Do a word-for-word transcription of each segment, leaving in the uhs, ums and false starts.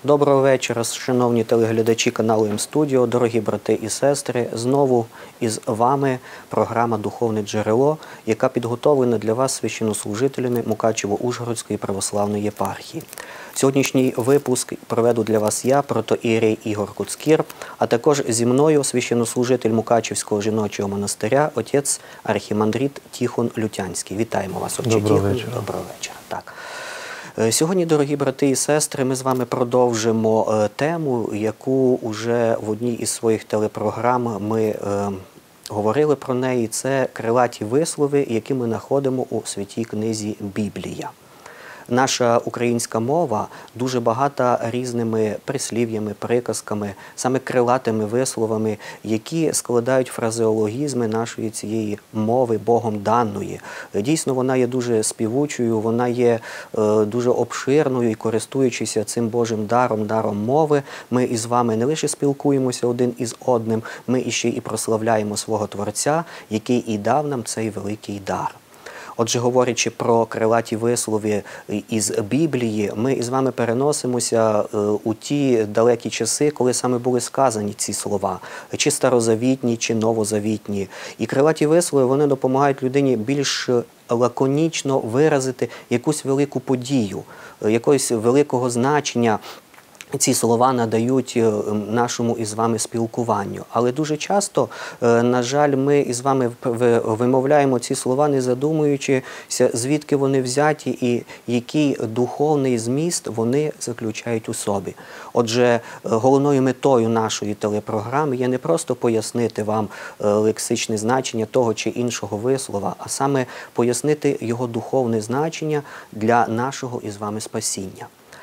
Доброго вечора, шановні телеглядачі каналу М-Студіо, дорогі брати і сестри. Знову із вами програма «Духовне джерело», яка підготовлена для вас священнослужителями Мукачево-Ужгородської православної єпархії. Сьогоднішній випуск проведу для вас я, протоієрей Ігор Куцкір, а також зі мною священнослужитель Мукачевського жіночого монастиря, отець архімандрит Тихон Лютянський. Вітаємо вас, отче Тихон. Доброго вечора. Доброго вечора. Так. Сьогодні, дорогі брати і сестри, ми з вами продовжимо тему, яку вже в одній із своїх телепрограм ми е, говорили про неї. Це крилаті вислови, які ми знаходимо у святій книзі Біблія. Наша українська мова дуже багата різними прислів'ями, приказками, саме крилатими висловами, які складають фразеологізми нашої цієї мови, Богом даної. Дійсно, вона є дуже співучою, вона є е, дуже обширною і, користуючися цим Божим даром, даром мови, ми із вами не лише спілкуємося один із одним, ми іще і прославляємо свого Творця, який і дав нам цей великий дар. Отже, говорячи про крилаті вислови із Біблії, ми із вами переносимося у ті далекі часи, коли саме були сказані ці слова, чи старозавітні, чи новозавітні. І крилаті вислови, вони допомагають людині більш лаконічно виразити якусь велику подію, якогось великого значення. Ці слова надають нашому із вами спілкуванню. Але дуже часто, на жаль, ми із вами вимовляємо ці слова, не задумуючися, звідки вони взяті і який духовний зміст вони заключають у собі. Отже, головною метою нашої телепрограми є не просто пояснити вам лексичне значення того чи іншого вислова, а саме пояснити його духовне значення для нашого із вами спасіння.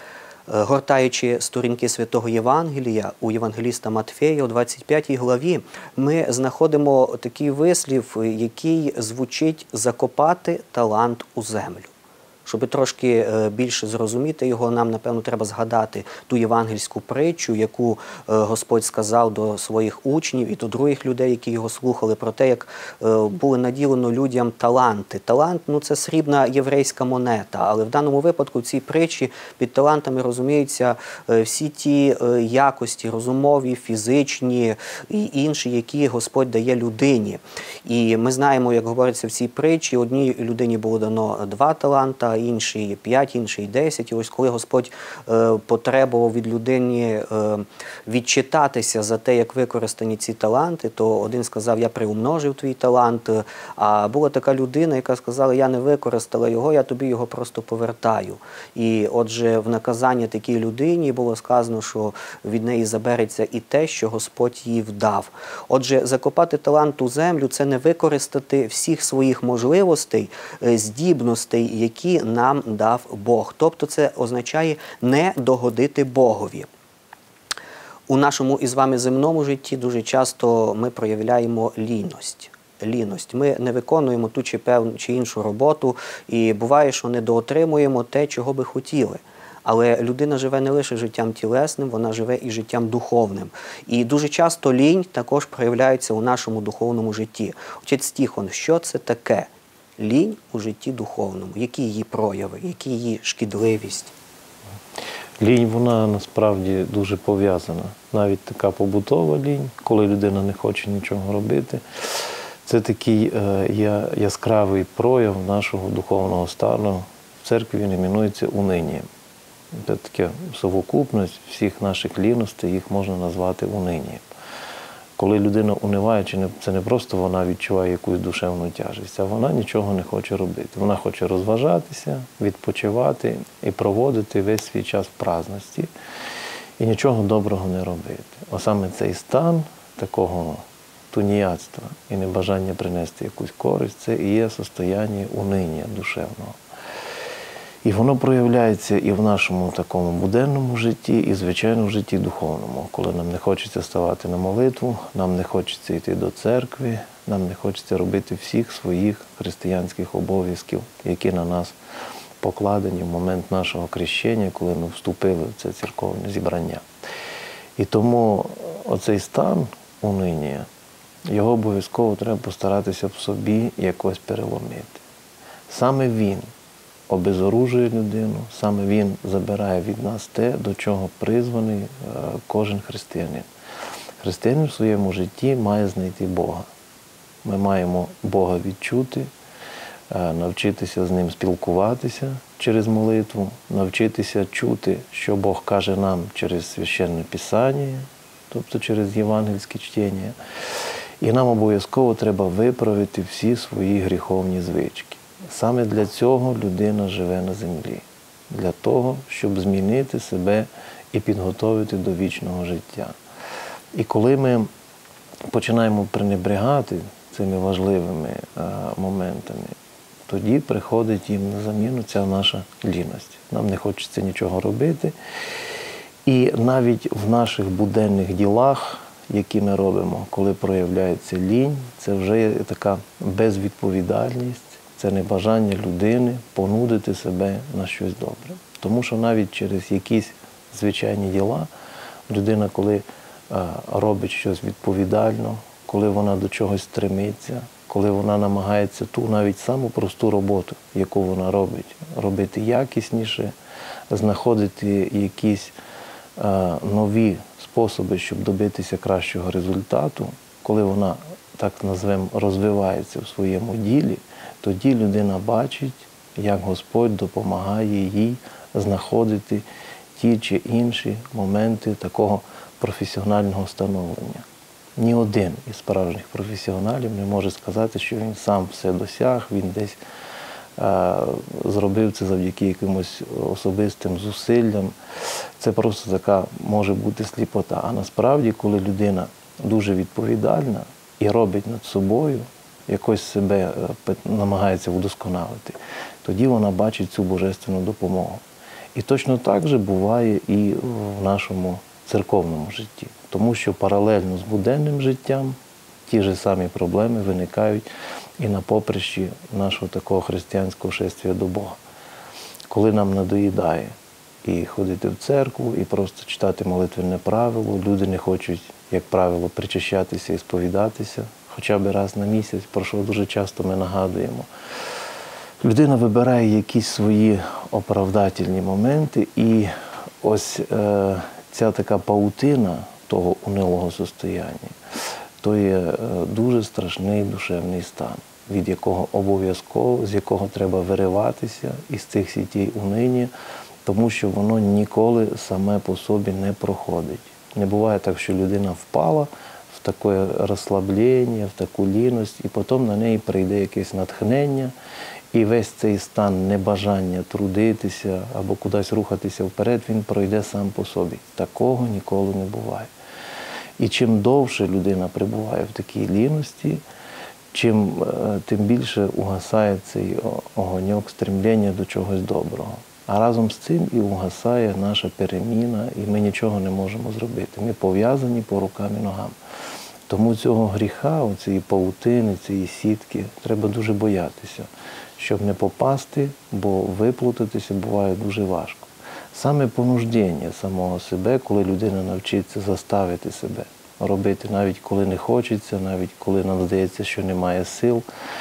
Гортаючи сторінки Святого Євангелія, у Євангеліста Матфея, у двадцять п'ятій главі, ми знаходимо такий вислів, який звучить «закопати талант у землю». Щоб трошки більше зрозуміти його, нам, напевно, треба згадати ту євангельську притчу, яку Господь сказав до своїх учнів і до других людей, які його слухали, про те, як було наділено людям таланти. Талант – ну, це срібна єврейська монета, але в даному випадку в цій притчі під талантами розуміються всі ті якості розумові, фізичні і інші, які Господь дає людині. І ми знаємо, як говориться в цій притчі, одній людині було дано два таланта, інший п'ять, інший десять. І ось коли Господь е, потребував від людини е, відчитатися за те, як використані ці таланти, то один сказав, я приумножив твій талант, а була така людина, яка сказала, я не використала його, я тобі його просто повертаю. І отже, в наказання такій людині було сказано, що від неї забереться і те, що Господь їй вдав. Отже, закопати талант у землю – це не використати всіх своїх можливостей, здібностей, які нам дав Бог. Тобто це означає не догодити Богові. У нашому із вами земному житті дуже часто ми проявляємо ліність. Ліність. Ми не виконуємо ту чи певну чи іншу роботу і буває, що не доотримуємо те, чого би хотіли. Але людина живе не лише життям тілесним, вона живе і життям духовним. І дуже часто лінь також проявляється у нашому духовному житті. Отець Тихон, що це таке? Лінь у житті духовному. Які її прояви, які її шкідливість? Лінь, вона насправді дуже пов'язана. Навіть така побутова лінь, коли людина не хоче нічого робити. Це такий е, яскравий прояв нашого духовного стану. В церкві він іменується унинням. Це така совокупність всіх наших лінностей, їх можна назвати унинням. Коли людина униває, це не просто вона відчуває якусь душевну тяжесть, а вона нічого не хоче робити. Вона хоче розважатися, відпочивати і проводити весь свій час в праздності і нічого доброго не робити. А саме цей стан такого туніяцтва і небажання принести якусь користь, це і є состояння униння душевного. І воно проявляється і в нашому такому буденному житті, і, звичайно, в житті духовному. Коли нам не хочеться ставати на молитву, нам не хочеться йти до церкви, нам не хочеться робити всіх своїх християнських обов'язків, які на нас покладені в момент нашого хрещення, коли ми вступили в це церковне зібрання. І тому оцей стан униння, його обов'язково треба постаратися в собі якось переломити. Саме він обезоружує людину, саме він забирає від нас те, до чого призваний кожен християнин. Християнин в своєму житті має знайти Бога. Ми маємо Бога відчути, навчитися з Ним спілкуватися через молитву, навчитися чути, що Бог каже нам через Священне Писання, тобто через євангельське чтення. І нам обов'язково треба виправити всі свої гріховні звички. Саме для цього людина живе на землі. Для того, щоб змінити себе і підготовити до вічного життя. І коли ми починаємо пренебрегати цими важливими а, моментами, тоді приходить їм на заміну ця наша ліність. Нам не хочеться нічого робити. І навіть в наших буденних ділах, які ми робимо, коли проявляється лінь, це вже є така безвідповідальність, це небажання людини понудити себе на щось добре. Тому що навіть через якісь звичайні діла людина, коли а, робить щось відповідально, коли вона до чогось стремиться, коли вона намагається ту навіть саму просту роботу, яку вона робить, робити якісніше, знаходити якісь а, нові способи, щоб добитися кращого результату, коли вона, так назвемо, розвивається в своєму ділі, тоді людина бачить, як Господь допомагає їй знаходити ті чи інші моменти такого професіонального становлення. Ні один із справжніх професіоналів не може сказати, що він сам все досяг, він десь а, зробив це завдяки якимось особистим зусиллям. Це просто така може бути сліпота. А насправді, коли людина дуже відповідальна і робить над собою, якось себе намагається вдосконалити, тоді вона бачить цю божественну допомогу. І точно так же буває і в нашому церковному житті. Тому що паралельно з буденним життям ті ж самі проблеми виникають і на поприщі нашого такого християнського шествия до Бога. Коли нам надоїдає і ходити в церкву, і просто читати молитвенне правило, люди не хочуть, як правило, причащатися і сповідатися хоча б раз на місяць, про що дуже часто ми нагадуємо. Людина вибирає якісь свої оправдательні моменти, і ось е, ця така паутина того унилого состояння, то є е, дуже страшний душевний стан, від якого обов'язково, з якого треба вириватися із цих сітей унині, тому що воно ніколи саме по собі не проходить. Не буває так, що людина впала в таке розслаблення, в таку ліність, і потім на неї прийде якесь натхнення, і весь цей стан небажання трудитися або кудись рухатися вперед, він пройде сам по собі. Такого ніколи не буває. І чим довше людина перебуває в такій ліності, чим тим більше угасає цей огоньок стремлення до чогось доброго. А разом з цим і угасає наша переміна, і ми нічого не можемо зробити. Ми пов'язані по рукам і ногам. Тому цього гріха, цієї павутини, цієї сітки треба дуже боятися, щоб не попасти, бо виплутатися буває дуже важко. Саме понуждення самого себе, коли людина навчиться заставити себе робити, навіть коли не хочеться, навіть коли нам здається, що немає сил,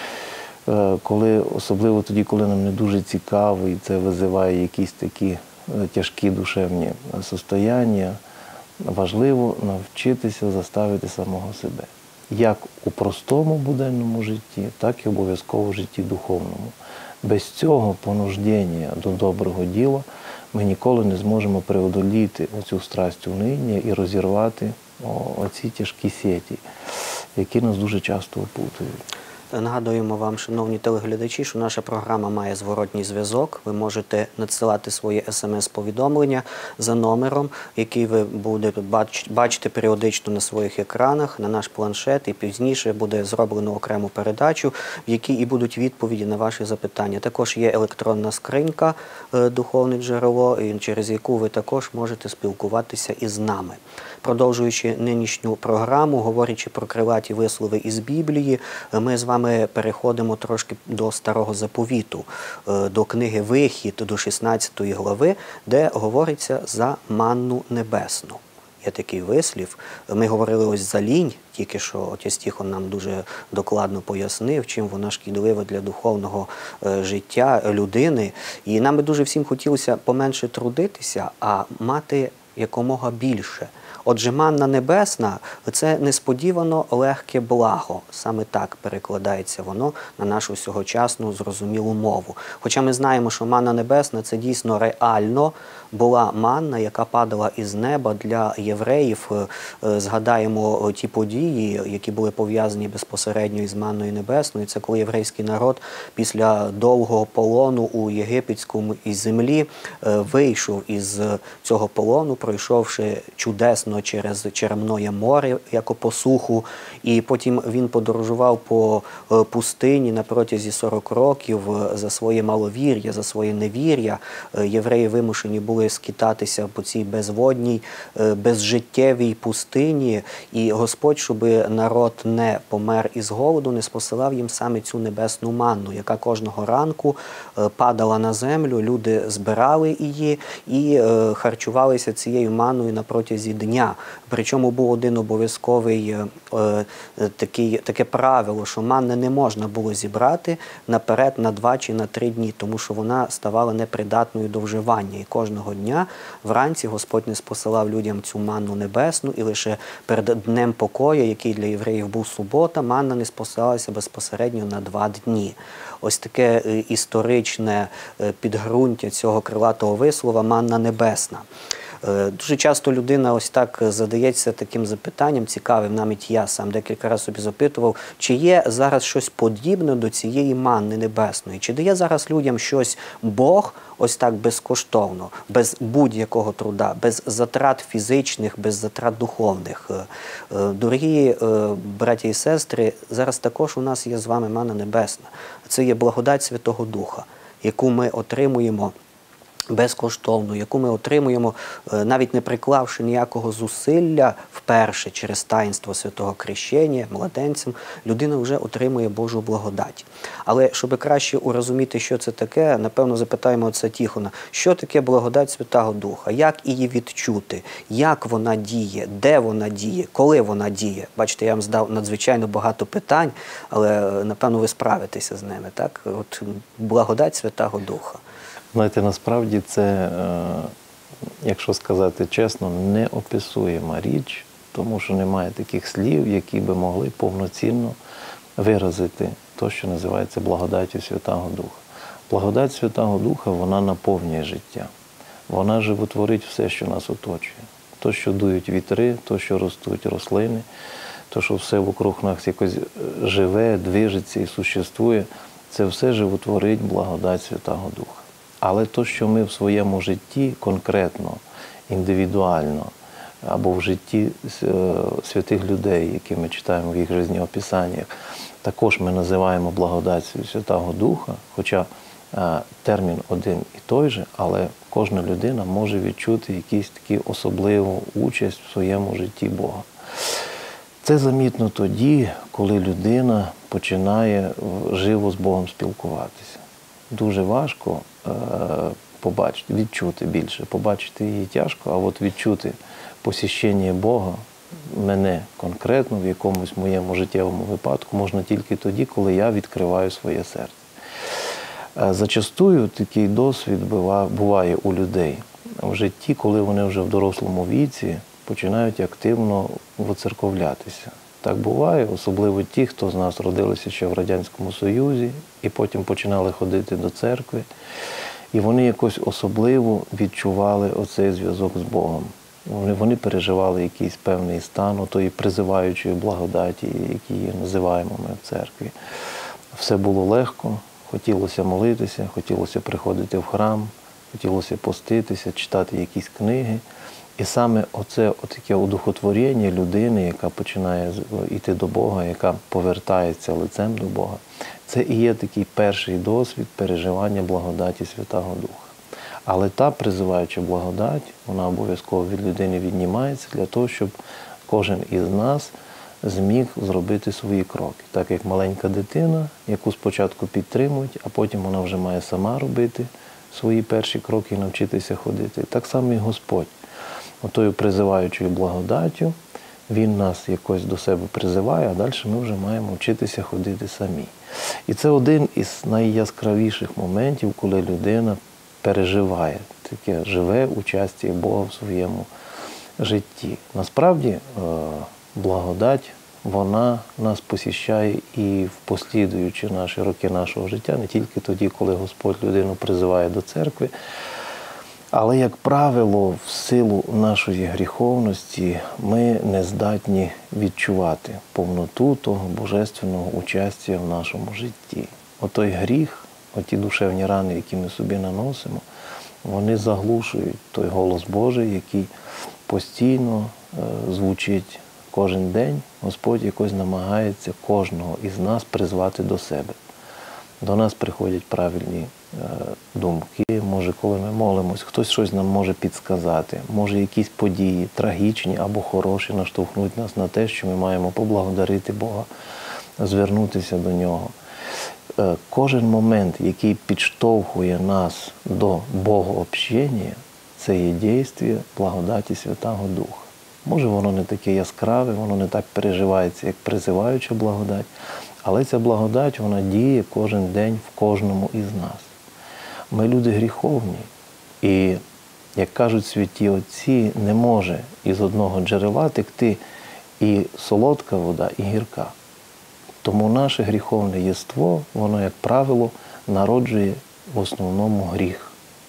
коли, особливо тоді, коли нам не дуже цікаво, і це визиває якісь такі тяжкі душевні состояння, важливо навчитися заставити самого себе. Як у простому буденному житті, так і обов'язково в житті духовному. Без цього понуждення до доброго діла ми ніколи не зможемо преодоліти оцю страсть унині і розірвати оці тяжкі сеті, які нас дуже часто опутують. Нагадуємо вам, шановні телеглядачі, що наша програма має зворотній зв'язок. Ви можете надсилати свої смс-повідомлення за номером, який ви будете бачити періодично на своїх екранах, на наш планшет, і пізніше буде зроблено окрему передачу, в якій і будуть відповіді на ваші запитання. Також є електронна скринька «Духовне джерело», через яку ви також можете спілкуватися із нами. Продовжуючи нинішню програму, говорячи про крилаті вислови із Біблії, ми з вами переходимо трошки до Старого Заповіту, до книги «Вихід», до шістнадцятої глави, де говориться за манну небесну. Є такий вислів. Ми говорили ось за лінь, тільки що отець Тихон нам дуже докладно пояснив, чим вона шкідлива для духовного е, життя людини. І нам би дуже всім хотілося поменше трудитися, а мати якомога більше. Отже, манна небесна – це несподівано легке благо. Саме так перекладається воно на нашу сьогочасну зрозумілу мову. Хоча ми знаємо, що манна небесна – це дійсно реально була манна, яка падала із неба для євреїв. Згадаємо ті події, які були пов'язані безпосередньо із манною небесною. Це коли єврейський народ після довгого полону у єгипетському землі вийшов із цього полону, пройшовши чудесно через Черемне море, як по суху, і потім він подорожував по пустині на протязі сорок років за своє маловір'я, за своє невір'я. Євреї вимушені були скитатися по цій безводній, безжиттєвій пустині, і Господь, щоб народ не помер із голоду, не спосилав їм саме цю небесну манну, яка кожного ранку падала на землю, люди збирали її і харчувалися цією манною на протязі дня. Причому був один обов'язковий е, такий, таке правило, що манни не можна було зібрати наперед на два чи на три дні, тому що вона ставала непридатною до вживання. І кожного дня вранці Господь не спосилав людям цю манну небесну, і лише перед Днем покою, який для євреїв був субота, манна не спосилалася безпосередньо на два дні. Ось таке історичне підґрунтя цього крилатого вислова «манна небесна». Дуже часто людина ось так задається таким запитанням цікавим, навіть я сам декілька разів собі запитував, чи є зараз щось подібне до цієї манни небесної, чи дає зараз людям щось Бог ось так безкоштовно, без будь-якого труда, без затрат фізичних, без затрат духовних. Дорогі браті і сестри, зараз також у нас є з вами манна небесна. Це є благодать Святого Духа, яку ми отримуємо безкоштовно, яку ми отримуємо, навіть не приклавши ніякого зусилля вперше через таїнство святого крещення, младенцем, людина вже отримує Божу благодать. Але щоб краще урозуміти, що це таке, напевно, запитаємо отця Тихона, що таке благодать Святого Духа, як її відчути, як вона діє, де вона діє, коли вона діє. Бачите, я вам здав надзвичайно багато питань, але, напевно, ви справитеся з ними, так? От благодать Святого Духа. Знаєте, насправді це, якщо сказати чесно, неописуєма річ, тому що немає таких слів, які би могли повноцінно виразити те, що називається благодаттю Святого Духа. Благодать Святого Духа, вона наповнює життя. Вона животворить все, що нас оточує. То, що дують вітри, то, що ростуть рослини, то, що все вокруг нас якось живе, движеться і существує, це все животворить благодать Святого Духа. Але то, що ми в своєму житті конкретно, індивідуально, або в житті святих людей, які ми читаємо в їх життєописаннях, також ми називаємо благодаттю Святого Духа, хоча термін один і той же, але кожна людина може відчути якусь таку особливу участь в своєму житті Бога. Це замітно тоді, коли людина починає живо з Богом спілкуватися. Дуже важко е, побачити, відчути більше. Побачити її тяжко, а от відчути посіщення Бога, мене конкретно, в якомусь моєму життєвому випадку, можна тільки тоді, коли я відкриваю своє серце. Е, зачастую такий досвід буває у людей в житті, коли вони вже в дорослому віці починають активно воцерковлятися. Так буває, особливо ті, хто з нас родилися ще в Радянському Союзі і потім починали ходити до церкви. І вони якось особливо відчували оцей зв'язок з Богом. Вони, вони переживали якийсь певний стан отої призиваючої благодаті, які її називаємо ми в церкві. Все було легко, хотілося молитися, хотілося приходити в храм, хотілося поститися, читати якісь книги. І саме оце таке удухотворення людини, яка починає йти до Бога, яка повертається лицем до Бога, це і є такий перший досвід переживання благодаті Святого Духа. Але та призиваюча благодать, вона обов'язково від людини віднімається для того, щоб кожен із нас зміг зробити свої кроки. Так як маленька дитина, яку спочатку підтримують, а потім вона вже має сама робити свої перші кроки і навчитися ходити. Так само і Господь. отою призиваючою благодаттю, Він нас якось до себе призиває, а далі ми вже маємо вчитися ходити самі. І це один із найяскравіших моментів, коли людина переживає таке живе участі Бога в своєму житті. Насправді, благодать, вона нас посіщає і в послідуючі наші роки нашого життя, не тільки тоді, коли Господь людину призиває до церкви, але, як правило, в силу нашої гріховності ми не здатні відчувати повноту того божественного участя в нашому житті. Отой гріх, оті душевні рани, які ми собі наносимо, вони заглушують той голос Божий, який постійно е, звучить кожен день. Господь якось намагається кожного із нас призвати до себе. До нас приходять правильні е, думки, може, коли ми молимось, хтось щось нам може підсказати, може якісь події, трагічні або хороші, наштовхнуть нас на те, що ми маємо поблагодарити Бога, звернутися до Нього. Е, кожен момент, який підштовхує нас до Богообщення, це є дійство благодаті Святого Духа. Може, воно не таке яскраве, воно не так переживається, як призиваюча благодать, але ця благодать, вона діє кожен день в кожному із нас. Ми люди гріховні, і, як кажуть святі отці, не може із одного джерела текти і солодка вода, і гірка. Тому наше гріховне єство, воно, як правило, народжує в основному гріх.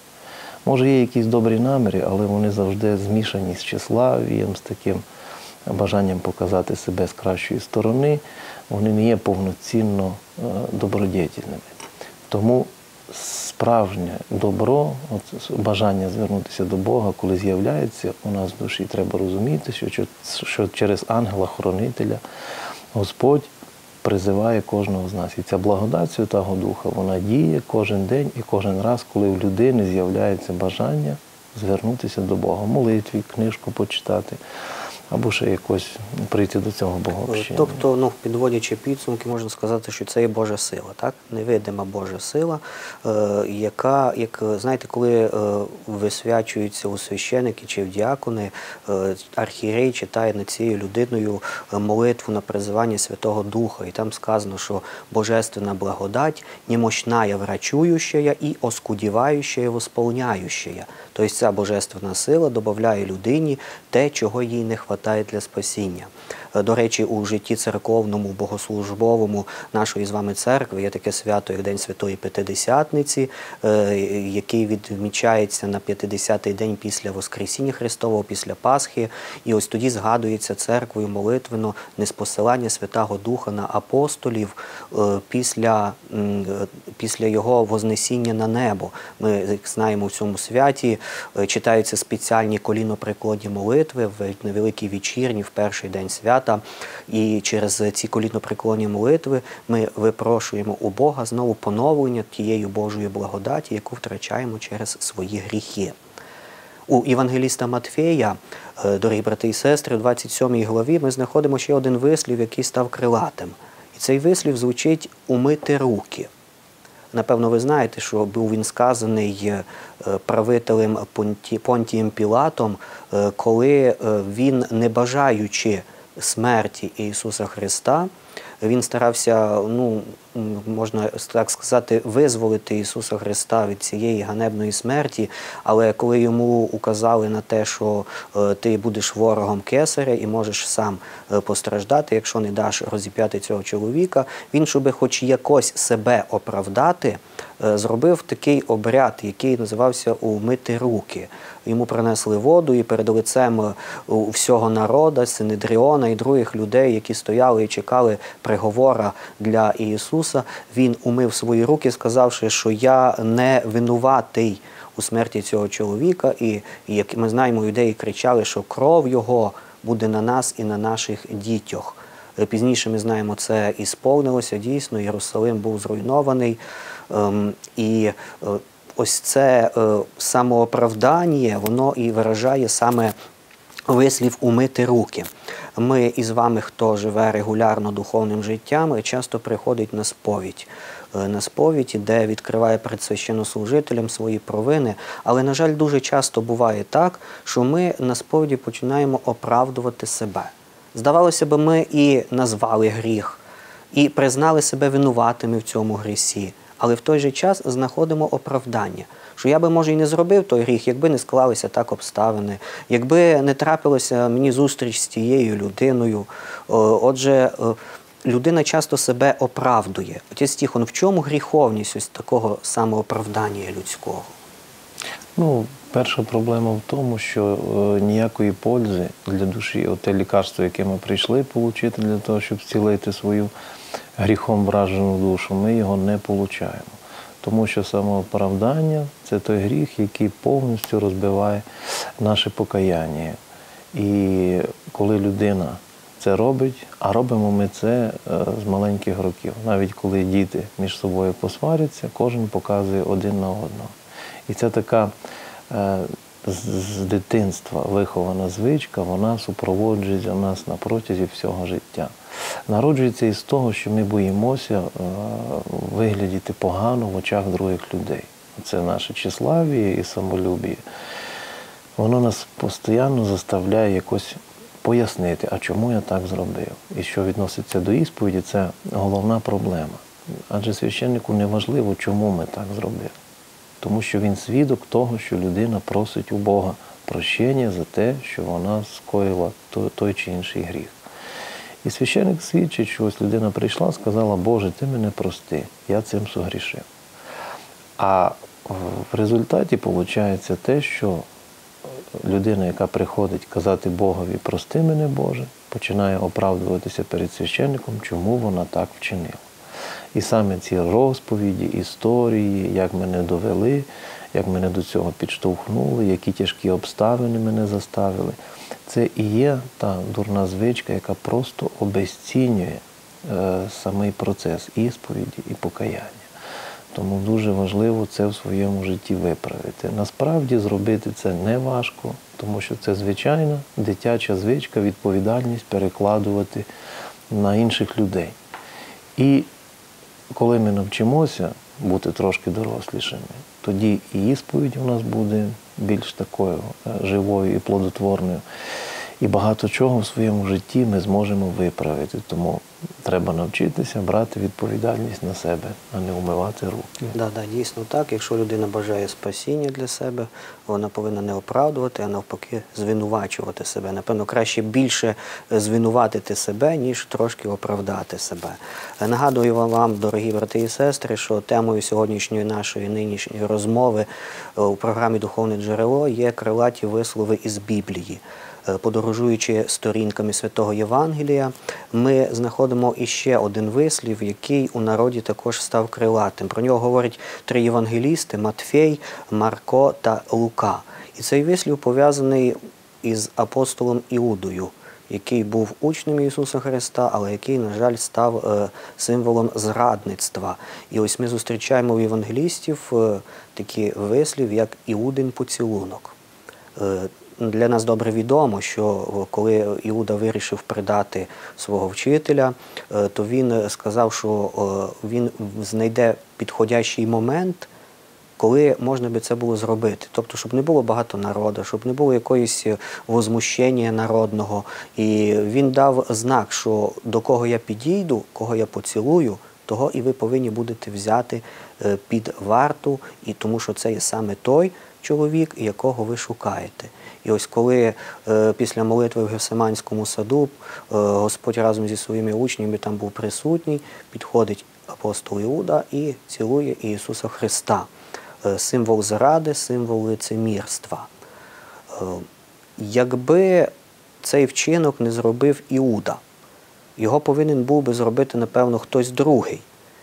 Може, є якісь добрі наміри, але вони завжди змішані з тщеславієм, з таким бажанням показати себе з кращої сторони, вони не є повноцінно добродетельними. Тому справжнє добро, от бажання звернутися до Бога, коли з'являється у нас в душі, треба розуміти, що, що через ангела-хоронителя Господь призиває кожного з нас. І ця благодать Святого Духа, вона діє кожен день і кожен раз, коли в людини з'являється бажання звернутися до Бога, в молитві, книжку почитати, або ще якось прийти до цього Богообщення. Тобто, ну, підводячи підсумки, можна сказати, що це є Божа сила, так? Невидима Божа сила, е, яка, як, знаєте, коли е, висвячуються у священики чи в діакони, е, архієрей читає над цією людиною молитву на призивання Святого Духа, і там сказано, що божественна благодать, немощная врачующая і оскудівающая восполняющая. Тобто ця божественна сила додає людині те, чого їй не вистачає для спасіння. До речі, у житті церковному, богослужбовому нашої з вами церкви є таке свято, як День Святої П'ятидесятниці, який відмічається на п'ятидесятий день після Воскресіння Христового, після Пасхи. І ось тоді згадується церквою молитвенно неспосилання Святого Духа на апостолів після, після Його вознесіння на небо. Ми, як знаємо, в цьому святі читаються спеціальні колінопреклонні молитви в невеликій вечірні, в перший день свята. І через ці колінопреклонні молитви ми випрошуємо у Бога знову поновлення тієї Божої благодаті, яку втрачаємо через свої гріхи. У Євангеліста Матфея, дорогі брати і сестри, в двадцять сьомій главі ми знаходимо ще один вислів, який став крилатим. І цей вислів звучить «умити руки». Напевно, ви знаєте, що був він сказаний правителем Понтієм Пілатом, коли він, не бажаючи смерті Ісуса Христа, він старався, ну, можна так сказати, визволити Ісуса Христа від цієї ганебної смерті, але коли йому указали на те, що е, ти будеш ворогом кесаря і можеш сам е, постраждати, якщо не даш розіп'яти цього чоловіка, він, щоб хоч якось себе оправдати, е, зробив такий обряд, який називався «умити руки». Йому принесли воду, і перед лицем всього народу, Синедріона і других людей, які стояли і чекали приговора для Ісуса, він умив свої руки, сказавши, що я не винуватий у смерті цього чоловіка. І, як ми знаємо, юдеї кричали, що кров його буде на нас і на наших дітях. Пізніше, ми знаємо, це і сповнилося, дійсно, Єрусалим був зруйнований. І ось це самооправдання, воно і виражає саме вислів «умити руки». ми із вами, хто живе регулярно духовним життям, часто приходить на сповідь. На сповідь, де відкриває перед священнослужителем свої провини. Але, на жаль, дуже часто буває так, що ми на сповіді починаємо оправдувати себе. Здавалося б, ми і назвали гріх, і признали себе винуватими в цьому грісі, але в той же час знаходимо оправдання, що я би, може, і не зробив той гріх, якби не склалися так обставини, якби не трапилося мені зустріч з тією людиною. Отже, людина часто себе оправдує. Отець Тихон, в чому гріховність ось такого самооправдання людського? Ну, перша проблема в тому, що е, ніякої пользи для душі, от те лікарство, яке ми прийшли отримати для того, щоб зцілити свою гріхом вражену душу, ми його не отримуємо. Тому що самооправдання – це той гріх, який повністю розбиває наше покаяння. І коли людина це робить, а робимо ми це з маленьких років. Навіть коли діти між собою посваряться, кожен показує один на одного. І це така з дитинства вихована звичка, вона супроводжує нас на протязі всього життя. Народжується із того, що ми боїмося виглядіти погано в очах других людей. Це наше тщеславіє і самолюбіє. Воно нас постійно заставляє якось пояснити, а чому я так зробив. І що відноситься до ісповіді, це головна проблема. Адже священнику не важливо, чому ми так зробили. Тому що він свідок того, що людина просить у Бога прощення за те, що вона скоїла той чи інший гріх. І священник свідчить, що ось людина прийшла, сказала: Боже, ти мене прости, я цим согрішив. А в результаті виходить те, що людина, яка приходить казати Богові «прости мене, Боже», починає оправдуватися перед священником, чому вона так вчинила. І саме ці розповіді, історії, як мене довели, як мене до цього підштовхнули, які тяжкі обставини мене заставили, це і є та дурна звичка, яка просто обезцінює е, самий процес ісповіді і покаяння. Тому дуже важливо це в своєму житті виправити. Насправді зробити це не важко, тому що це звичайна дитяча звичка, відповідальність перекладувати на інших людей. І коли ми навчимося бути трошки дорослішими, тоді і ісповідь у нас буде більш такою живою і плодотворною. І багато чого в своєму житті ми зможемо виправити. Тому треба навчитися брати відповідальність на себе, а не умивати руки. Да, да, дійсно так. Якщо людина бажає спасіння для себе, вона повинна не оправдувати, а навпаки звинувачувати себе. Напевно, краще більше звинуватити себе, ніж трошки оправдати себе. Нагадую вам, дорогі брати і сестри, що темою сьогоднішньої нашої нинішньої розмови у програмі «Духовне джерело» є крилаті вислови із Біблії. Подорожуючи сторінками Святого Євангелія, ми знаходимо іще один вислів, який у народі також став крилатим. Про нього говорять три євангелісти – Матфей, Марко та Лука. І цей вислів пов'язаний із апостолом Іудою, який був учнем Ісуса Христа, але який, на жаль, став символом зрадництва. І ось ми зустрічаємо у євангелістів такі вислів, як «Іудин поцілунок». Для нас добре відомо, що коли Іуда вирішив предати свого вчителя, то він сказав, що він знайде підходящий момент, коли можна би це було зробити. Тобто, щоб не було багато народу, щоб не було якоїсь возмущення народного. І він дав знак, що до кого я підійду, кого я поцілую, того і ви повинні будете взяти під варту, і тому що це є саме той чоловік, якого ви шукаєте. І ось коли е, після молитви в Гефсиманському саду е, Господь разом зі своїми учнями там був присутній, підходить апостол Іуда і цілує Ісуса Христа. Е, символ зради, символ лицемірства. Е, якби цей вчинок не зробив Іуда, його повинен був би зробити, напевно, хтось другий.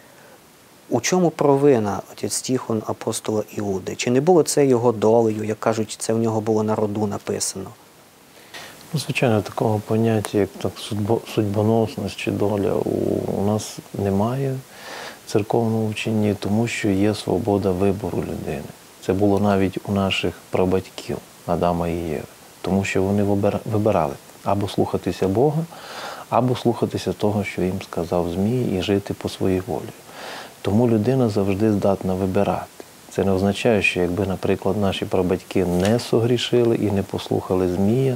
У чому провина, отець Тихон, апостола Іуди? Чи не було це його долею, як кажуть, це в нього було на роду написано? Ну, звичайно, такого поняття, як так, судьбоносність чи доля, у, у нас немає в церковному вченні, тому що є свобода вибору людини. Це було навіть у наших прабатьків Адама і Єви, тому що вони вибирали. Або слухатися Бога, або слухатися того, що їм сказав Змій, і жити по своїй волі. Тому людина завжди здатна вибирати. Це не означає, що якби, наприклад, наші прабатьки не согрішили і не послухали Змія,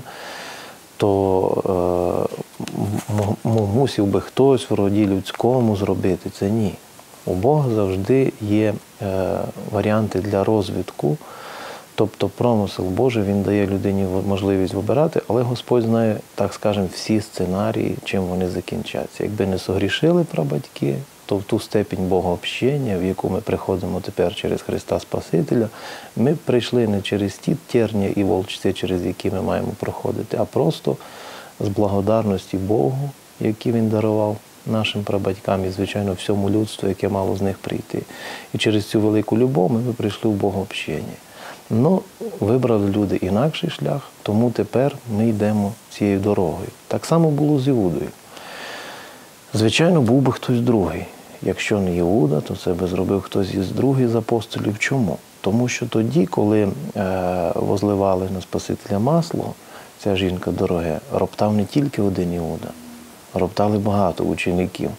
то е, мусив би хтось в роді людському зробити це. Ні. У Бога завжди є е, варіанти для розвитку. Тобто промисел Божий, він дає людині можливість вибирати, але Господь знає, так скажемо, всі сценарії, чим вони закінчаться. Якби не согрішили прабатьки, то в ту степінь богообщення, в яку ми приходимо тепер через Христа Спасителя, ми б прийшли не через ті терні і волчці, через які ми маємо проходити, а просто з благодарності Богу, який Він дарував нашим прабатькам і, звичайно, всьому людству, яке мало з них прийти. І через цю велику любов ми прийшли в богообщення. Ну, вибрали люди інакший шлях, тому тепер ми йдемо цією дорогою. Так само було з Іудою. Звичайно, був би хтось другий. Якщо не Іуда, то це би зробив хтось із других з апостолів. Чому? Тому що тоді, коли е, возливали на Спасителя масло, ця жінка дороге, роптав не тільки один Іуда, роптали багато учеників.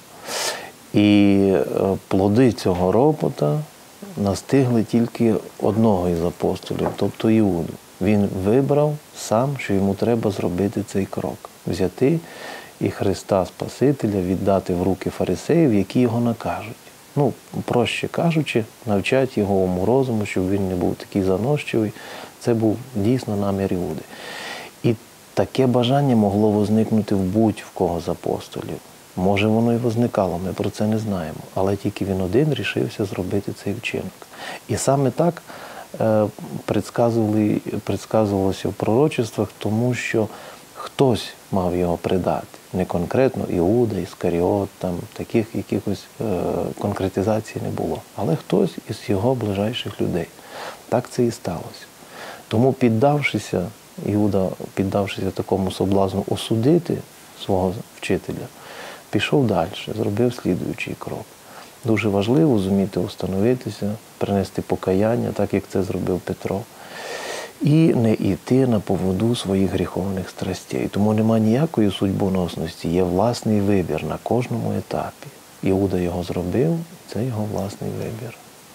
І е, плоди цього ропота настигли тільки одного із апостолів, тобто Іуду. Він вибрав сам, що йому треба зробити цей крок. Взяти і Христа Спасителя віддати в руки фарисеїв, які його накажуть. Ну, проще кажучи, навчать його уму розуму, щоб він не був такий заносчивий. Це був дійсно намір Іуди. І таке бажання могло возникнути в будь-в кого з апостолів. Може, воно і возникало, ми про це не знаємо. Але тільки він один рішився зробити цей вчинок. І саме так е, предсказували, предсказувалося в пророчествах, тому що хтось мав його придати. Не конкретно Іуда, Іскаріот, там таких якихось е, конкретизацій не було. Але хтось із його ближайших людей. Так це і сталося. Тому піддавшися, Іуда, піддавшися такому соблазну осудити свого вчителя, пішов далі, зробив слідуючий крок. Дуже важливо зуміти установитися, принести покаяння, так як це зробив Петро, і не йти на поводу своїх гріховних страстей. Тому нема ніякої судьбоносності, є власний вибір на кожному етапі. Іуда його зробив, це його власний вибір.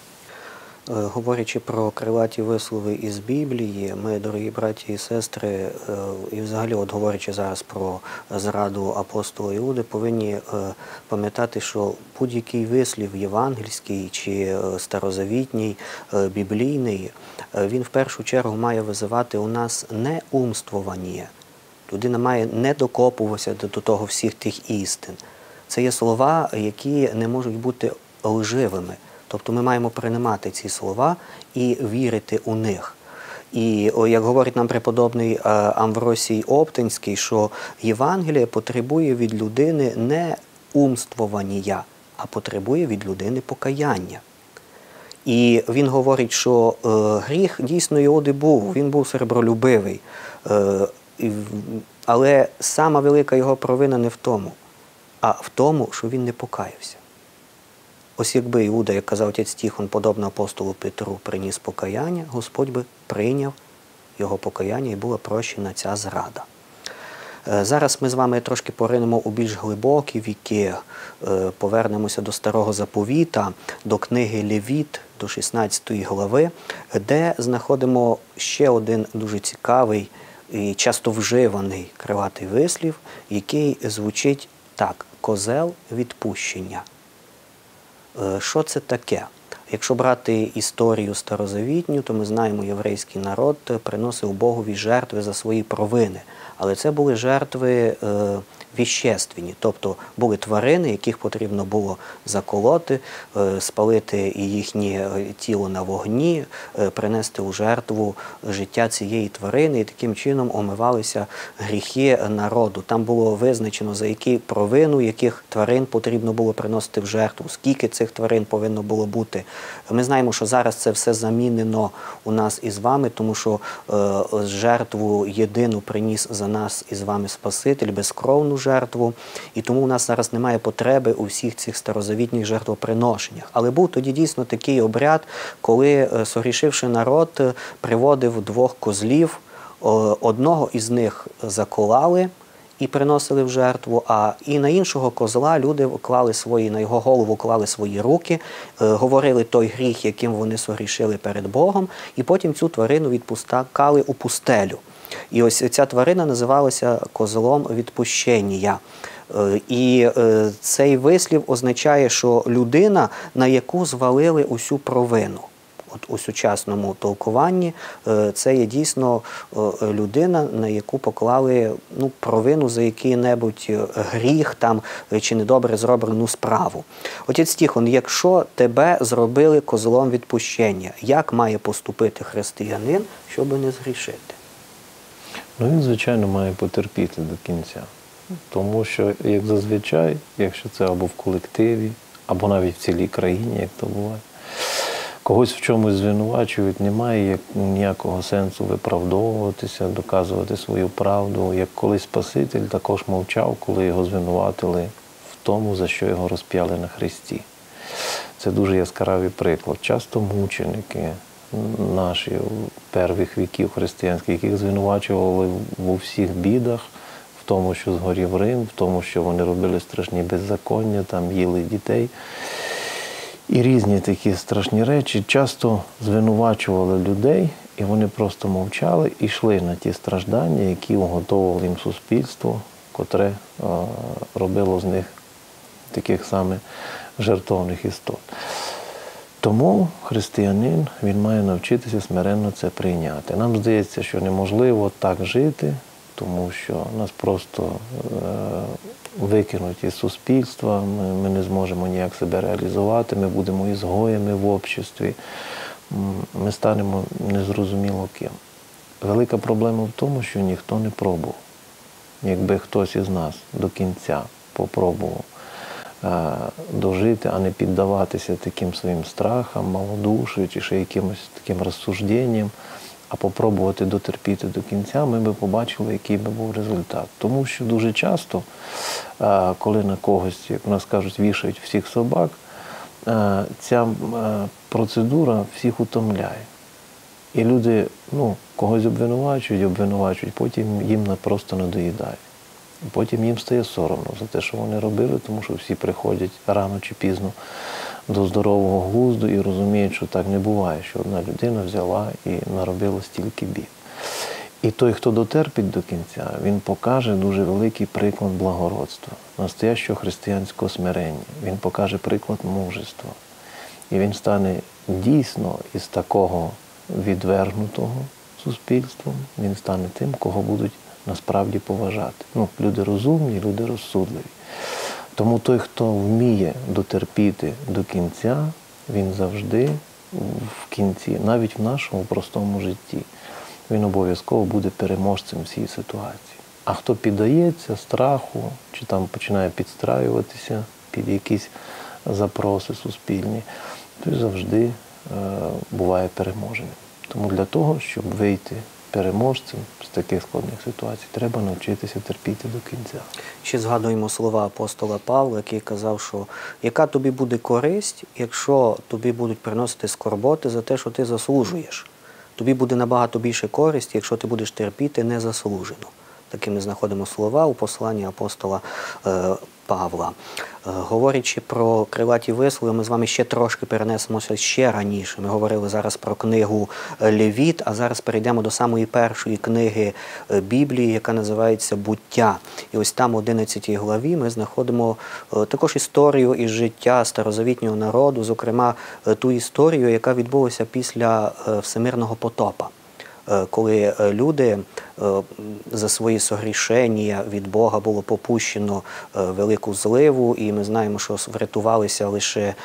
Говорячи про крилаті вислови із Біблії, ми, дорогі браті і сестри, і взагалі, от говорячи зараз про зраду апостола Іуди, повинні пам'ятати, що будь-який вислів євангельський чи старозавітній, біблійний, він в першу чергу має визивати у нас не умствування. Людина має не докопуватися до того всіх тих істин. Це є слова, які не можуть бути лживими. Тобто ми маємо приймати ці слова і вірити у них. І, як говорить нам преподобний Амвросій Оптинський, що Євангеліє потребує від людини не умствування, а потребує від людини покаяння. І він говорить, що е, гріх дійсно Іуди був, він був серебролюбивий, е, але сама велика його провина не в тому, а в тому, що він не покаявся. Ось якби Іуда, як казав отець Тихон, подобно апостолу Петру, приніс покаяння, Господь би прийняв його покаяння і була прощена ця зрада. Зараз ми з вами трошки поринемо у більш глибокі віки, повернемося до Старого Заповіта, до книги Левіт, до шістнадцятої глави, де знаходимо ще один дуже цікавий і часто вживаний крилатий вислів, який звучить так: «Козел відпущення». Що це таке? Якщо брати історію старозавітню, то ми знаємо, єврейський народ приносив Богові жертви за свої провини. Але це були жертви е, віщественні, тобто були тварини, яких потрібно було заколоти, е, спалити їхнє тіло на вогні, е, принести у жертву життя цієї тварини, і таким чином омивалися гріхи народу. Там було визначено, за які провину, яких тварин потрібно було приносити в жертву, скільки цих тварин повинно було бути. Ми знаємо, що зараз це все замінено у нас із вами, тому що е, жертву єдину приніс за нас із вами Спаситель, безкровну жертву, і тому у нас зараз немає потреби у всіх цих старозавітніх жертвоприношеннях. Але був тоді дійсно такий обряд, коли, согрішивши народ, приводив двох козлів, одного із них заколали, і приносили в жертву, а і на іншого козла люди клали свої, на його голову клали свої руки, е, говорили той гріх, яким вони согрішили перед Богом, і потім цю тварину відпускали у пустелю. І ось ця тварина називалася козлом відпущення. Е, і е, цей вислів означає, що людина, на яку звалили усю провину. От у сучасному толкуванні це є дійсно людина, на яку поклали ну, провину за який-небудь гріх там, чи недобре зроблену справу. Отець Тихон, якщо тебе зробили козлом відпущення, як має поступити християнин, щоб не згрішити? Ну, він, звичайно, має потерпіти до кінця. Тому що, як зазвичай, якщо це або в колективі, або навіть в цілій країні, як то буває, когось в чомусь звинувачують, немає ніякого сенсу виправдовуватися, доказувати свою правду. Як колись Спаситель також мовчав, коли його звинуватили в тому, за що його розп'яли на хресті. Це дуже яскравий приклад. Часто мученики наші первих віків християнських, яких звинувачували в усіх бідах, в тому, що згорів Рим, в тому, що вони робили страшні беззаконня, там їли дітей. І різні такі страшні речі часто звинувачували людей, і вони просто мовчали і йшли на ті страждання, які уготовувало їм суспільство, котре е, робило з них таких саме жертовних істот. Тому християнин, він має навчитися смиренно це прийняти. Нам здається, що неможливо так жити, тому що нас просто е, викинуть із суспільства, ми, ми не зможемо ніяк себе реалізувати, ми будемо ізгоями в обществі, ми станемо незрозуміло ким. Велика проблема в тому, що ніхто не пробував. Якби хтось із нас до кінця попробував е, дожити, а не піддаватися таким своїм страхам, малодушію чи ще якимось таким розсужденням, а попробувати дотерпіти до кінця, ми б побачили, який би був результат. Тому що дуже часто, коли на когось, як у нас кажуть, вішають всіх собак, ця процедура всіх утомляє. І люди, ну, когось обвинувачують, обвинувачують, потім їм просто надоїдає. Потім їм стає соромно за те, що вони робили, тому що всі приходять рано чи пізно до здорового глузду і розуміють, що так не буває, що одна людина взяла і наробила стільки бід. І той, хто дотерпить до кінця, він покаже дуже великий приклад благородства, настоящого християнського смирення. Він покаже приклад мужества. І він стане дійсно із такого відвергнутого суспільством, він стане тим, кого будуть насправді поважати. Ну, люди розумні, люди розсудливі. Тому той, хто вміє дотерпіти до кінця, він завжди в кінці, навіть в нашому простому житті, він обов'язково буде переможцем в цій ситуації. А хто піддається страху, чи там починає підстраюватися під якісь запроси суспільні, той завжди е, буває переможеним. Тому для того, щоб вийти переможцем з таких складних ситуацій, треба навчитися терпіти до кінця. Ще згадуємо слова апостола Павла, який казав, що яка тобі буде користь, якщо тобі будуть приносити скорботи за те, що ти заслужуєш. Тобі буде набагато більше користі, якщо ти будеш терпіти незаслужено. Такі ми знаходимо слова у посланні апостола е, Павла. Е, говорячи про крилаті вислови, ми з вами ще трошки перенесемося ще раніше. Ми говорили зараз про книгу Левіт, а зараз перейдемо до самої першої книги Біблії, яка називається «Буття». І ось там, в одинадцятій главі, ми знаходимо е, також історію із життя старозавітнього народу, зокрема е, ту історію, яка відбулася після е, Всемирного потопа. Коли люди за свої согрішення від Бога було попущено велику зливу, і ми знаємо, що врятувалися лише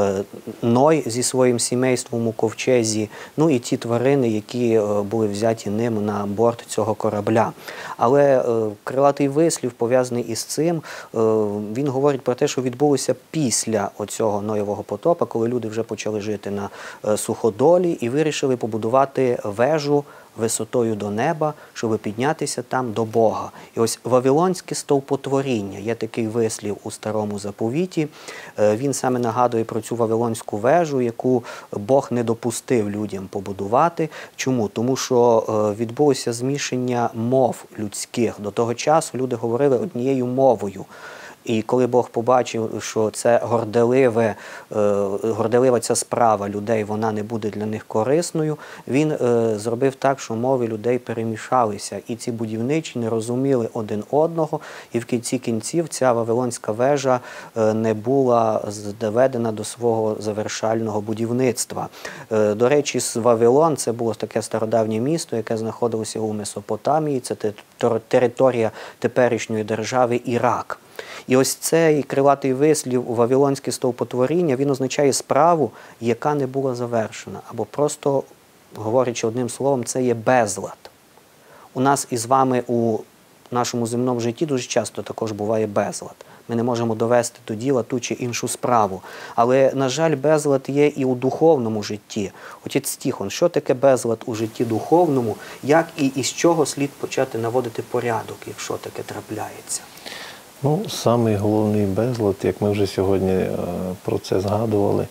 Ной зі своїм сімейством у ковчезі, ну і ті тварини, які були взяті ним на борт цього корабля. Але крилатий вислів, пов'язаний із цим, він говорить про те, що відбулося після оцього Ноєвого потопа, коли люди вже почали жити на суходолі і вирішили побудувати вежу висотою до неба, щоб піднятися там до Бога. І ось вавилонське стовпотворіння, є такий вислів у Старому Заповіті, він саме нагадує про цю вавилонську вежу, яку Бог не допустив людям побудувати. Чому? Тому що відбулося змішання мов людських. До того часу люди говорили однією мовою. І коли Бог побачив, що це горделиве, горделива ця справа людей, вона не буде для них корисною, він зробив так, що мови людей перемішалися. І ці будівничі не розуміли один одного, і в кінці кінців ця вавилонська вежа не була доведена до свого завершального будівництва. До речі, Вавилон – це було таке стародавнє місто, яке знаходилося у Месопотамії, це територія теперішньої держави Ірак. І ось цей крилатий вислів «вавилонське стовпотворіння», він означає справу, яка не була завершена. Або просто, говорячи одним словом, це є безлад. У нас із вами у нашому земному житті дуже часто також буває безлад. Ми не можемо довести до діла ту чи іншу справу. Але, на жаль, безлад є і у духовному житті. Отець Тихон, що таке безлад у житті духовному? Як і із чого слід почати наводити порядок, якщо таке трапляється? Ну, самий головний безлад, як ми вже сьогодні про це згадували,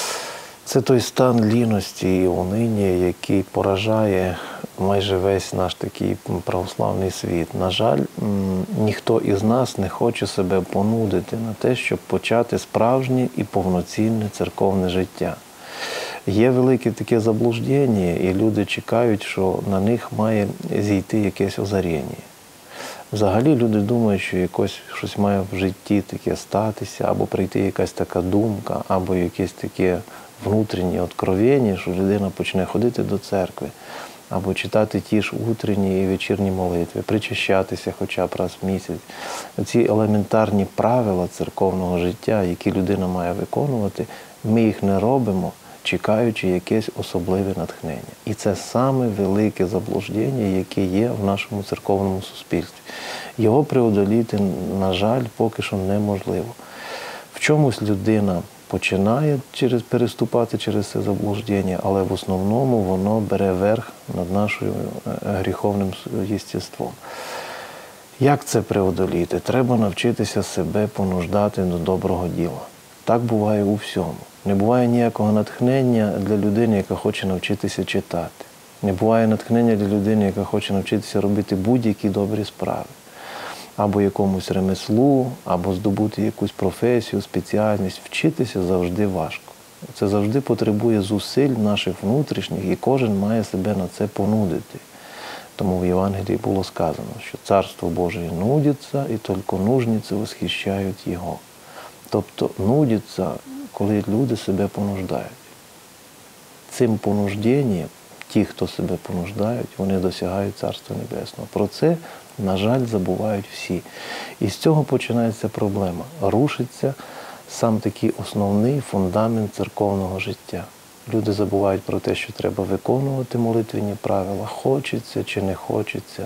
це той стан ліності і униння, який поражає майже весь наш такий православний світ. На жаль, ніхто із нас не хоче себе понудити на те, щоб почати справжнє і повноцінне церковне життя. Є велике таке заблуждення, і люди чекають, що на них має зійти якесь озаріння. Взагалі люди думають, що якось щось має в житті таке статися, або прийти якась така думка, або якесь таке внутрішнє откровення, що людина почне ходити до церкви, або читати ті ж утренні і вечірні молитви, причащатися хоча б раз в місяць. Ці елементарні правила церковного життя, які людина має виконувати, ми їх не робимо, чекаючи якесь особливе натхнення. І це саме велике заблуждення, яке є в нашому церковному суспільстві. Його преодоліти, на жаль, поки що неможливо. В чомусь людина починає через, переступати через це заблуждення, але в основному воно бере верх над нашим гріховним єстеством. Як це преодоліти? Треба навчитися себе понуждати до доброго діла. Так буває у всьому. Не буває ніякого натхнення для людини, яка хоче навчитися читати. Не буває натхнення для людини, яка хоче навчитися робити будь-які добрі справи. Або якомусь ремеслу, або здобути якусь професію, спеціальність. Вчитися завжди важко. Це завжди потребує зусиль наших внутрішніх, і кожен має себе на це понудити. Тому в Євангелії було сказано, що Царство Боже нудиться, і тільки нужниці восхищають Його. Тобто нудиться, коли люди себе понуждають. Цим понужденням, ті, хто себе понуждають, вони досягають Царства Небесного. Про це, на жаль, забувають всі. І з цього починається проблема. Рушиться сам такий основний фундамент церковного життя. Люди забувають про те, що треба виконувати молитвенні правила, хочеться чи не хочеться.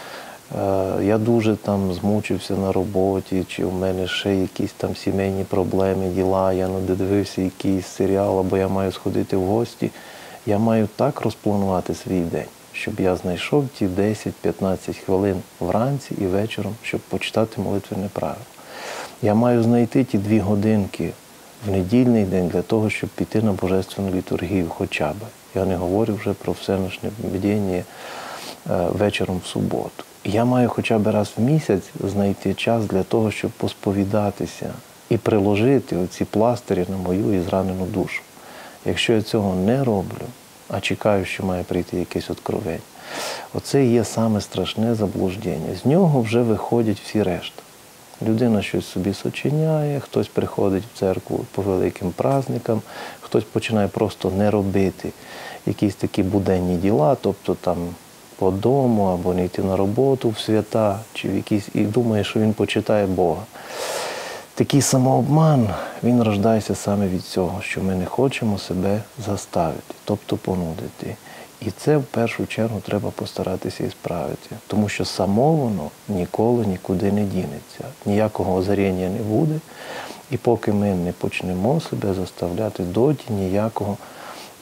Я дуже там змучився на роботі, чи у мене ще якісь там сімейні проблеми, діла, я не додивився якийсь серіал, або я маю сходити в гості. Я маю так розпланувати свій день, щоб я знайшов ті десять-п'ятнадцять хвилин вранці і вечором, щоб почитати молитвенне правило. Я маю знайти ті дві годинки в недільний день для того, щоб піти на божественну літургію хоча б. Я не говорю вже про всеночне бдіння вечором в суботу. Я маю хоча б раз в місяць знайти час для того, щоб посповідатися і приложити оці пластирі на мою і зранену душу. Якщо я цього не роблю, а чекаю, що має прийти якесь откровення, оце є саме страшне заблуждення. З нього вже виходять всі решта. Людина щось собі сочиняє, хтось приходить в церкву по великим праздникам, хтось починає просто не робити якісь такі буденні діла, тобто там по дому, або не йти на роботу в свята, чи в якісь, і думає, що він почитає Бога. Такий самообман, він рождається саме від цього, що ми не хочемо себе заставити, тобто понудити. І це в першу чергу треба постаратися і справити, тому що само воно ніколи нікуди не дінеться, ніякого озаріння не буде, і поки ми не почнемо себе заставляти, доті ніякого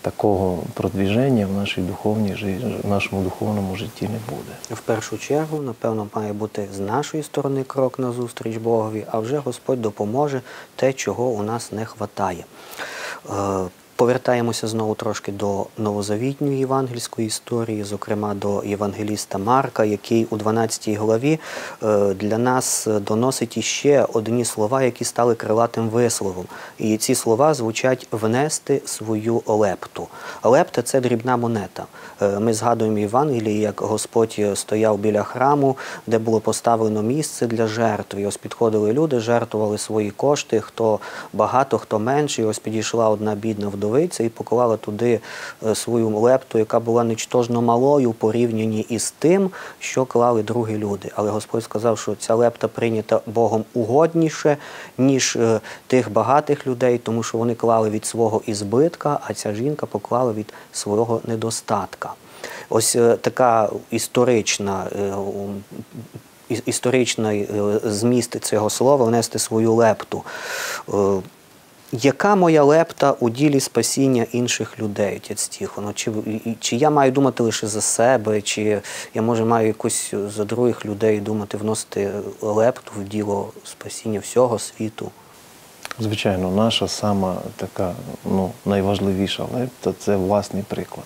такого продвіження в нашій духовній житті, в нашому духовному житті не буде. В першу чергу, напевно, має бути з нашої сторони крок назустріч Богові, а вже Господь допоможе те, чого у нас не вистачає. Повертаємося знову трошки до новозавітньої євангельської історії, зокрема до євангеліста Марка, який у дванадцятій главі для нас доносить іще одні слова, які стали крилатим висловом. І ці слова звучать «внести свою лепту». Лепта – це дрібна монета. Ми згадуємо Євангелії, як Господь стояв біля храму, де було поставлено місце для жертв. І ось підходили люди, жертвували свої кошти, хто багато, хто менше. І ось підійшла одна бідна вдовиця і поклала туди свою лепту, яка була нічтожно малою у порівнянні із тим, що клали другі люди. Але Господь сказав, що ця лепта прийнята Богом угодніше, ніж тих багатих людей, тому що вони клали від свого ізбитка, а ця жінка поклала від свого недостатка. Ось така історична, історичний зміст цього слова «внести свою лепту». Яка моя лепта у ділі спасіння інших людей, отець Тихон? Чи, чи я маю думати лише за себе, чи я, може, маю якось за других людей думати, вносити лепту в діло спасіння всього світу? Звичайно, наша сама така, ну, найважливіша лепта – це власний приклад.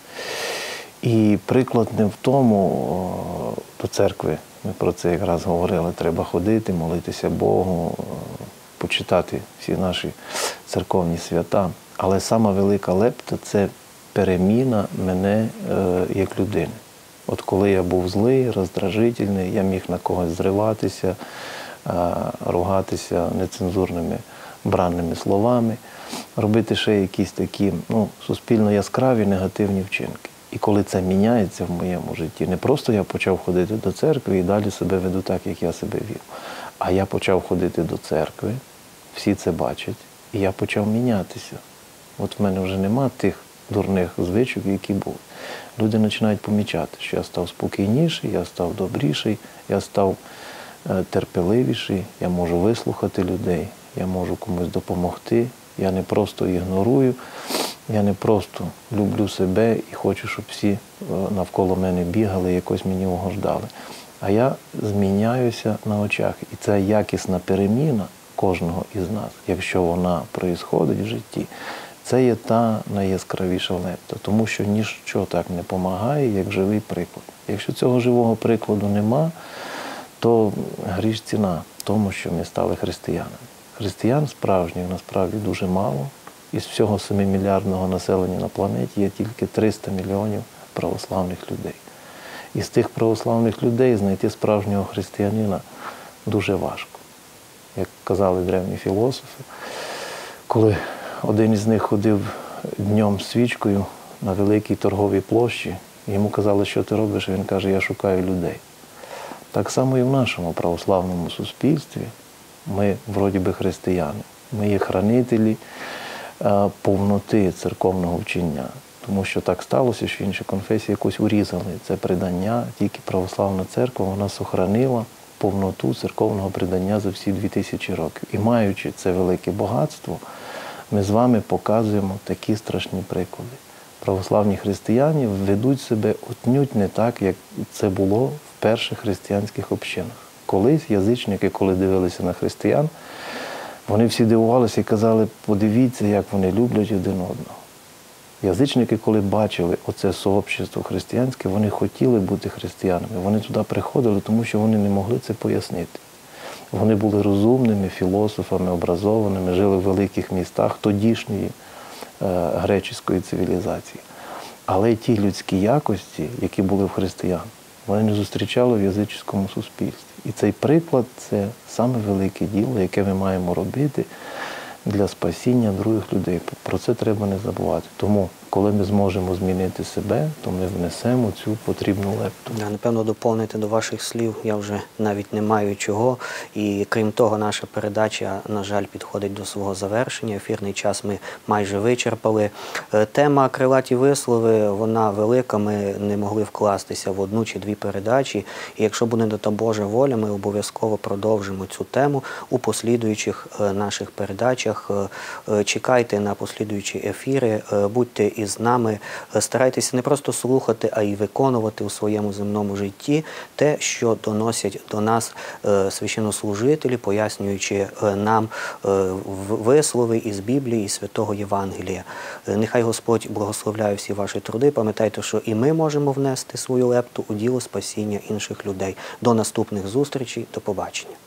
І приклад не в тому, до церкви, ми про це якраз говорили, треба ходити, молитися Богу, почитати всі наші церковні свята. Але сама велика лепта – це переміна мене е, як людини. От коли я був злий, роздражительний, я міг на когось зриватися, е, ругатися нецензурними бранними словами, робити ще якісь такі, ну, суспільно яскраві негативні вчинки. І коли це міняється в моєму житті, не просто я почав ходити до церкви і далі себе веду так, як я себе вів, а я почав ходити до церкви, всі це бачать, і я почав мінятися. От в мене вже нема тих дурних звичок, які були. Люди починають помічати, що я став спокійніший, я став добріший, я став терпеливіший, я можу вислухати людей, я можу комусь допомогти, я не просто ігнорую, я не просто люблю себе і хочу, щоб всі навколо мене бігали, якось мені угождали. А я зміняюся на очах. І ця якісна переміна кожного із нас, якщо вона проїсходить в житті, це є та найяскравіша лепта. Тому що ніщо так не допомагає, як живий приклад. Якщо цього живого прикладу нема, то гріш ціна тому, що ми стали християнами. Християн справжніх насправді дуже мало. Із всього семимільярдного населення на планеті є тільки триста мільйонів православних людей. Із тих православних людей знайти справжнього християнина дуже важко. Як казали древні філософи, коли один із них ходив днем з свічкою на великій торговій площі, йому казали, що ти робиш, він каже, я шукаю людей. Так само і в нашому православному суспільстві ми, вроді би, християни. Ми є хранителі повноти церковного вчення. Тому що так сталося, що інші конфесії якось урізали це придання, тільки православна церква, вона сохранила повноту церковного придання за всі дві тисячі років. І маючи це велике багатство, ми з вами показуємо такі страшні приклади. Православні християни ведуть себе отнюдь не так, як це було в перших християнських общинах. Колись язичники, коли дивилися на християн, вони всі дивувалися і казали, подивіться, як вони люблять один одного. Язичники, коли бачили оце сообщество християнське, вони хотіли бути християнами. Вони туди приходили, тому що вони не могли це пояснити. Вони були розумними, філософами, образованими, жили в великих містах тодішньої е, греческої цивілізації. Але ті людські якості, які були в християн, вони не зустрічали в язичському суспільстві. І цей приклад – це саме велике діло, яке ми маємо робити для спасіння других людей. Про це треба не забувати. Тому, коли ми зможемо змінити себе, то ми внесемо цю потрібну лепту. Я, напевно, доповнити до ваших слів я вже навіть не маю чого. І крім того, наша передача, на жаль, підходить до свого завершення. Ефірний час ми майже вичерпали. Тема «Крилаті вислови», вона велика, ми не могли вкластися в одну чи дві передачі. І якщо буде дана Божа воля, ми обов'язково продовжимо цю тему у послідуючих наших передачах. Чекайте на послідуючі ефіри, будьте із нами. Старайтеся не просто слухати, а й виконувати у своєму земному житті те, що доносять до нас священнослужителі, пояснюючи нам вислови із Біблії і Святого Євангелія. Нехай Господь благословляє всі ваші труди. Пам'ятайте, що і ми можемо внести свою лепту у діло спасіння інших людей. До наступних зустрічей. До побачення.